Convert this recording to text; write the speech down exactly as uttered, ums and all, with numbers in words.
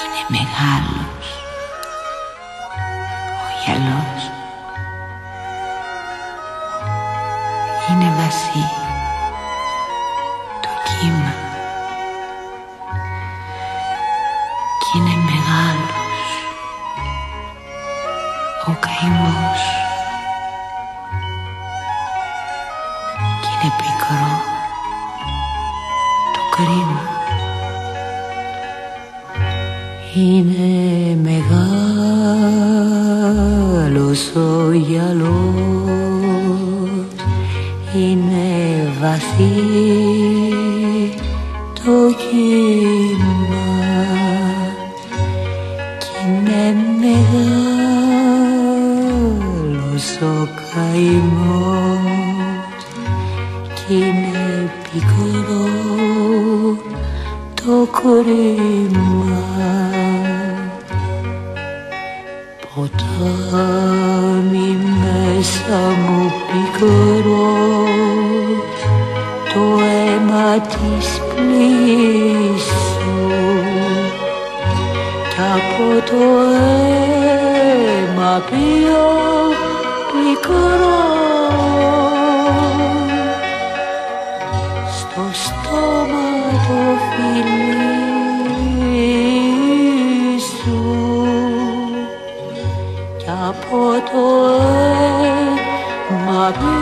είναι μεγάλος ο γυαλός, είναι βαθύ το κύμα κι είναι μεγάλος ο καημός κι είναι πικρό το κρίμα. Είναι μεγάλος ο γυαλός, είναι βαθύ το κύμα κι είναι μεγάλος ο καημός κι είναι πικρό το κρίμα. Ποτάμι μέσα μου πικρό, το αίμα της πλήσου κι από το αίμα πιο πικρό στο στόμα το φιλί σου κι από το αίμα πιο